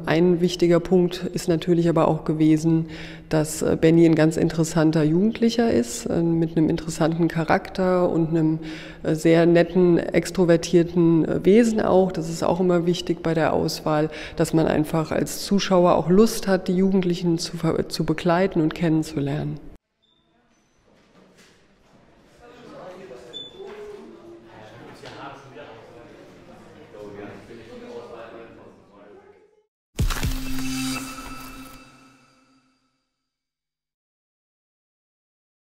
Ein wichtiger Punkt ist natürlich aber auch gewesen, dass Benny ein ganz interessanter Jugendlicher ist, mit einem interessanten Charakter und einem sehr netten, extrovertierten Wesen auch. Das ist auch immer wichtig bei der Auswahl, dass man einfach als Zuschauer auch Lust hat, die Jugendlichen zu begleiten und kennenzulernen.